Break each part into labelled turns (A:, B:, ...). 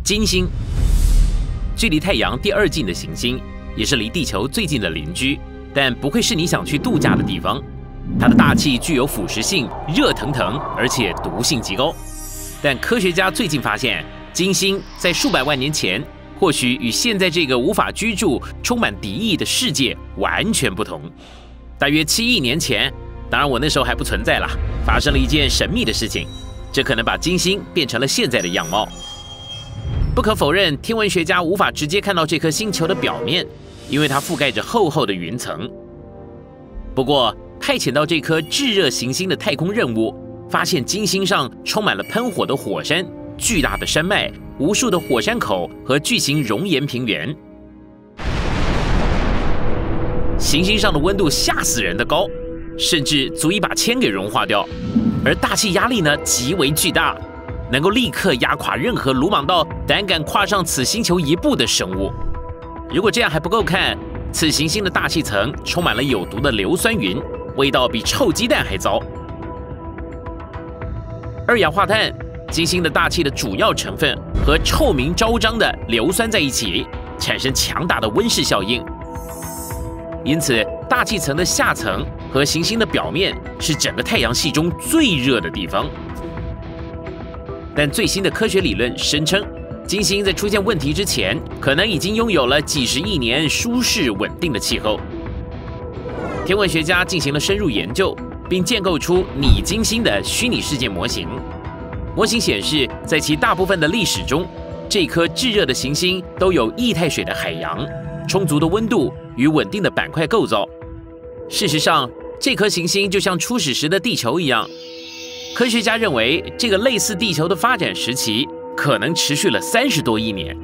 A: 金星，距离太阳第2近的行星，也是离地球最近的邻居，但不会是你想去度假的地方。它的大气具有腐蚀性，热腾腾，而且毒性极高。但科学家最近发现，金星在数百万年前，或许与现在这个无法居住、充满敌意的世界完全不同。大约7亿年前，当然我那时候还不存在啦，发生了一件神秘的事情，这可能把金星变成了现在的样貌。不可否认，天文学家无法直接看到这颗星球的表面，因为它覆盖着厚厚的云层。不过，派遣到这颗炙热行星的太空任务，发现金星上充满了喷火的火山、巨大的山脉、无数的火山口和巨型熔岩平原。行星上的温度吓死人的高，甚至足以把铅给融化掉，而大气压力呢极为巨大，能够立刻压垮任何鲁莽到胆敢跨上此星球一步的生物。如果这样还不够看，此行星的大气层充满了有毒的硫酸云，味道比臭鸡蛋还糟。二氧化碳，金星的大气的主要成分，和臭名昭彰的硫酸在一起，产生强大的温室效应。因此，大气层的下层和行星的表面是整个太阳系中最热的地方。但最新的科学理论声称，金星在出现问题之前，可能已经拥有了几十亿年舒适稳定的气候。天文学家进行了深入研究，并建构出拟金星的虚拟世界模型。模型显示，在其大部分的历史中，这颗炙热的行星都有液态水的海洋、充足的温度与稳定的板块构造。事实上，这颗行星就像初始时的地球一样。科学家认为，这个类似地球的发展时期可能持续了30多亿年。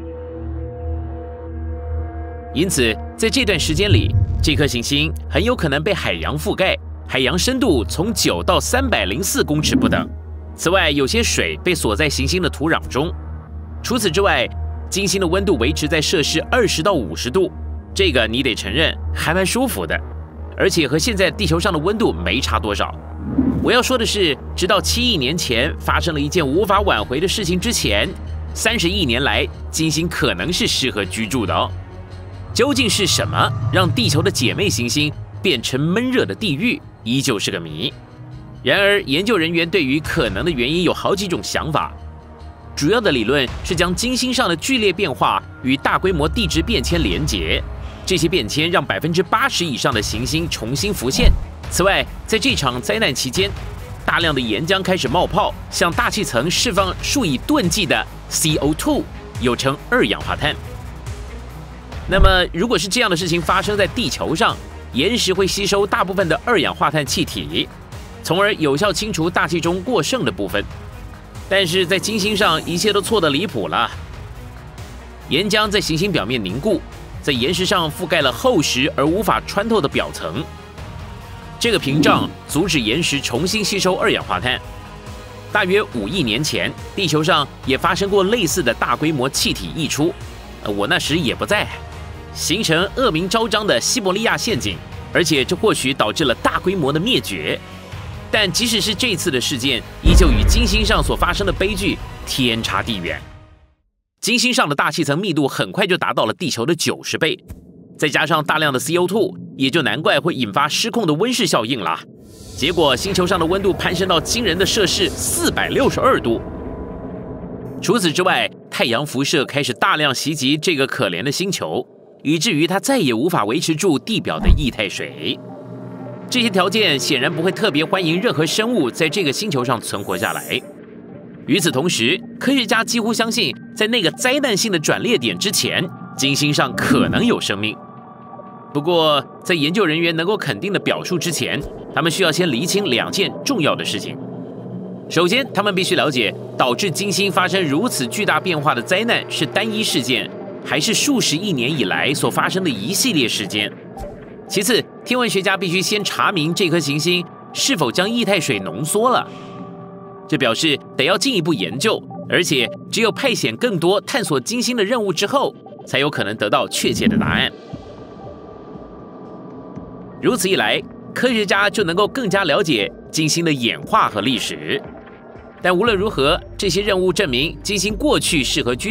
A: 因此，在这段时间里，这颗行星很有可能被海洋覆盖，海洋深度从9到304公尺不等。此外，有些水被锁在行星的土壤中。除此之外，金星的温度维持在摄氏20到50度，这个你得承认还蛮舒服的，而且和现在地球上的温度没差多少。我要说的是，直到7亿年前发生了一件无法挽回的事情之前，30亿年来，金星可能是适合居住的哦。究竟是什么让地球的姐妹行星变成闷热的地狱，依旧是个谜。然而，研究人员对于可能的原因有好几种想法。主要的理论是将金星上的剧烈变化与大规模地质变迁连结，这些变迁让80%以上的行星重新浮现。此外，在这场灾难期间，大量的岩浆开始冒泡，向大气层释放数以吨计的 CO2， 又称二氧化碳。那么，如果是这样的事情发生在地球上，岩石会吸收大部分的二氧化碳气体，从而有效清除大气中过剩的部分。但是在金星上，一切都错得离谱了。岩浆在行星表面凝固，在岩石上覆盖了厚实而无法穿透的表层。这个屏障阻止岩石重新吸收二氧化碳。大约5亿年前，地球上也发生过类似的大规模气体溢出，我那时也不在，形成恶名昭彰的西伯利亚陷阱，而且这或许导致了大规模的灭绝。但即使是这次的事件，依旧与金星上所发生的悲剧天差地远。金星上的大气层密度很快就达到了地球的90倍，再加上大量的 CO2， 也就难怪会引发失控的温室效应啦。结果，星球上的温度攀升到惊人的摄氏462度。除此之外，太阳辐射开始大量袭击这个可怜的星球，以至于它再也无法维持住地表的液态水。这些条件显然不会特别欢迎任何生物在这个星球上存活下来。与此同时，科学家几乎相信，在那个灾难性的转捩点之前，金星上可能有生命。不过，在研究人员能够肯定的表述之前，他们需要先厘清2件重要的事情。首先，他们必须了解导致金星发生如此巨大变化的灾难是单一事件，还是数十亿年以来所发生的一系列事件。其次，天文学家必须先查明这颗行星是否将液态水浓缩了，这表示得要进一步研究，而且只有派遣更多探索金星的任务之后，才有可能得到确切的答案。如此一来，科学家就能够更加了解金星的演化和历史。但无论如何，这些任务证明金星过去适合居住，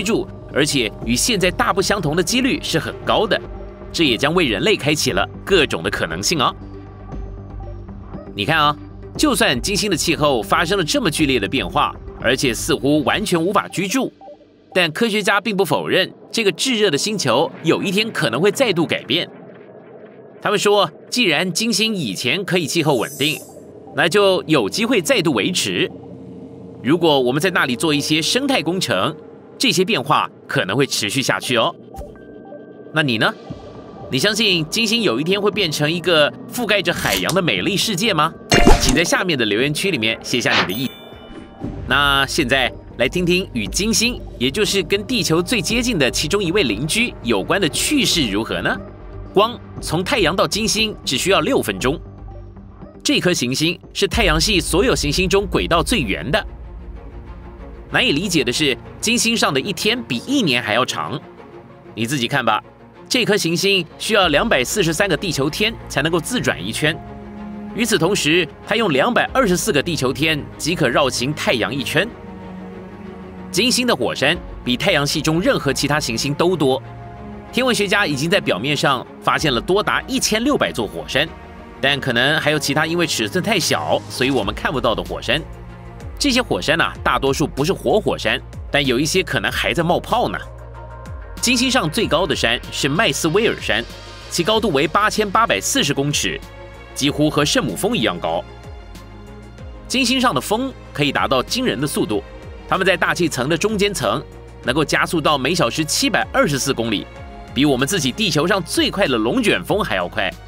A: 而且与现在大不相同的几率是很高的。这也将为人类开启了各种的可能性哦。你看啊，就算金星的气候发生了这么剧烈的变化，而且似乎完全无法居住，但科学家并不否认这个炙热的星球有一天可能会再度改变。他们说，既然金星以前可以气候稳定，那就有机会再度维持。如果我们在那里做一些生态工程，这些变化可能会持续下去哦。那你呢？你相信金星有一天会变成一个覆盖着海洋的美丽世界吗？请在下面的留言区里面写下你的意见。那现在来听听与金星，也就是跟地球最接近的其中一位邻居有关的趣事如何呢？光从太阳到金星只需要6分钟。这颗行星是太阳系所有行星中轨道最圆的。难以理解的是，金星上的一天比1年还要长。你自己看吧。这颗行星需要243个地球天才能够自转一圈，与此同时，它用224个地球天即可绕行太阳一圈。金星的火山比太阳系中任何其他行星都多，天文学家已经在表面上发现了多达1600座火山，但可能还有其他因为尺寸太小，所以我们看不到的火山。这些火山大多数不是活火山，但有一些可能还在冒泡呢。金星上最高的山是麦斯威尔山，其高度为8840公尺，几乎和圣母峰一样高。金星上的风可以达到惊人的速度，它们在大气层的中间层能够加速到每小时724公里，比我们自己地球上最快的龙卷风还要快。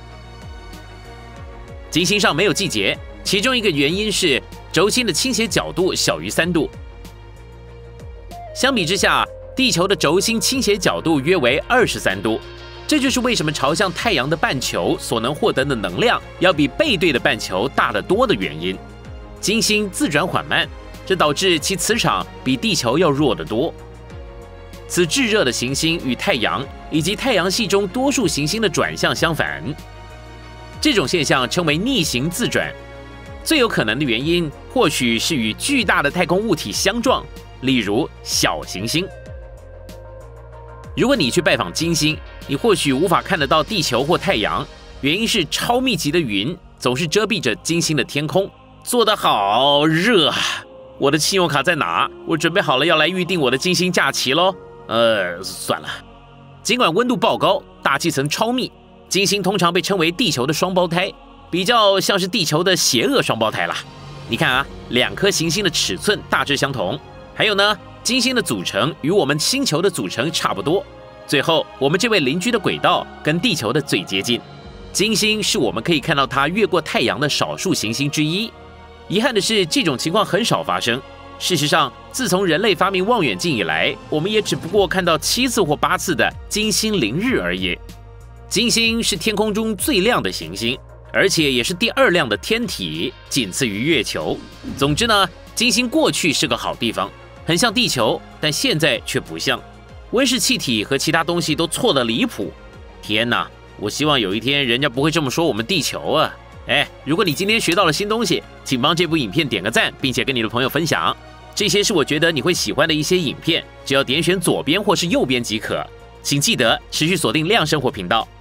A: 金星上没有季节，其中一个原因是轴心的倾斜角度小于3度。相比之下，地球的轴心倾斜角度约为23度，这就是为什么朝向太阳的半球所能获得的能量要比背对的半球大得多的原因。金星自转缓慢，这导致其磁场比地球要弱得多。此炙热的行星与太阳以及太阳系中多数行星的转向相反，这种现象称为逆行自转。最有可能的原因或许是与巨大的太空物体相撞，例如小行星。如果你去拜访金星，你或许无法看得到地球或太阳，原因是超密集的云总是遮蔽着金星的天空。做得好热啊！我的信用卡在哪？我准备好了要来预定我的金星假期咯。算了。尽管温度爆高，大气层超密，金星通常被称为地球的双胞胎，比较像是地球的邪恶双胞胎啦。你看啊，2颗行星的尺寸大致相同，还有呢，金星的组成与我们星球的组成差不多。最后，我们这位邻居的轨道跟地球的最接近。金星是我们可以看到它越过太阳的少数行星之一。遗憾的是，这种情况很少发生。事实上，自从人类发明望远镜以来，我们也只不过看到7次或8次的金星凌日而已。金星是天空中最亮的行星，而且也是第2亮的天体，仅次于月球。总之呢，金星过去是个好地方，很像地球，但现在却不像。温室气体和其他东西都错得离谱。天哪！我希望有一天人家不会这么说我们地球啊！如果你今天学到了新东西，请帮这部影片点个赞，并且跟你的朋友分享。这些是我觉得你会喜欢的一些影片，只要点选左边或是右边即可。请记得持续锁定亮生活频道。